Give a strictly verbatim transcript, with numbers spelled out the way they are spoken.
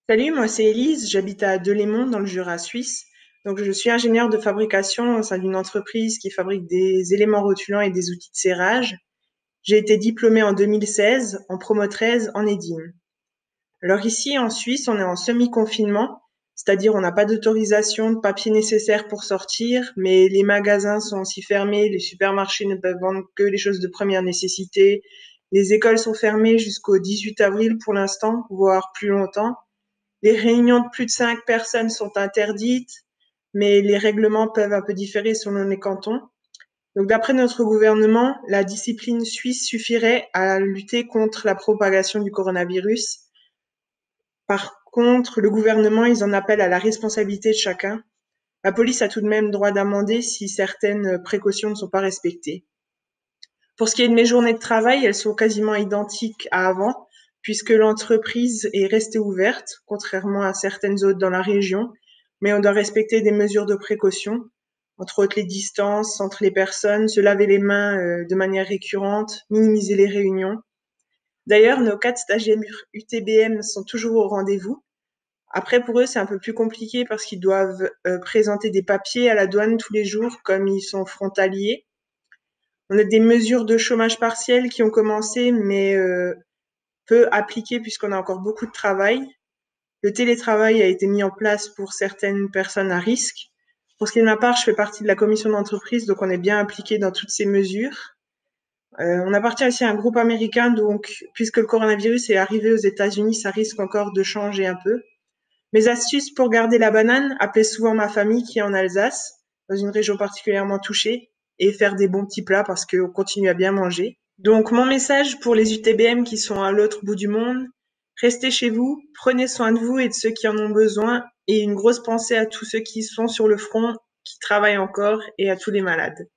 Salut, moi c'est Élise, j'habite à Delémont dans le Jura suisse. Donc je suis ingénieure de fabrication au sein d'une entreprise qui fabrique des éléments rotulants et des outils de serrage. J'ai été diplômée en deux mille seize en promo treize en EDIM. Alors ici en Suisse, on est en semi-confinement, c'est-à-dire on n'a pas d'autorisation de papier nécessaire pour sortir, mais les magasins sont aussi fermés, les supermarchés ne peuvent vendre que les choses de première nécessité, les écoles sont fermées jusqu'au dix-huit avril pour l'instant, voire plus longtemps. Les réunions de plus de cinq personnes sont interdites, mais les règlements peuvent un peu différer selon les cantons. Donc, d'après notre gouvernement, la discipline suisse suffirait à lutter contre la propagation du coronavirus. Par contre, le gouvernement, ils en appellent à la responsabilité de chacun. La police a tout de même droit d'amender si certaines précautions ne sont pas respectées. Pour ce qui est de mes journées de travail, elles sont quasiment identiques à avant, puisque l'entreprise est restée ouverte, contrairement à certaines autres dans la région, mais on doit respecter des mesures de précaution, entre autres les distances entre les personnes, se laver les mains euh, de manière récurrente, minimiser les réunions. D'ailleurs, nos quatre stagiaires U T B M sont toujours au rendez-vous. Après, pour eux, c'est un peu plus compliqué parce qu'ils doivent euh, présenter des papiers à la douane tous les jours, comme ils sont frontaliers. On a des mesures de chômage partiel qui ont commencé, mais euh, peu appliquées puisqu'on a encore beaucoup de travail. Le télétravail a été mis en place pour certaines personnes à risque. Pour ce qui est de ma part, je fais partie de la commission d'entreprise, donc on est bien impliqué dans toutes ces mesures. Euh, on appartient aussi à un groupe américain, donc puisque le coronavirus est arrivé aux États-Unis, ça risque encore de changer un peu. Mes astuces pour garder la banane, appeler souvent ma famille qui est en Alsace, dans une région particulièrement touchée, et faire des bons petits plats parce qu'on continue à bien manger. Donc mon message pour les U T B M qui sont à l'autre bout du monde, restez chez vous, prenez soin de vous et de ceux qui en ont besoin, et une grosse pensée à tous ceux qui sont sur le front, qui travaillent encore, et à tous les malades.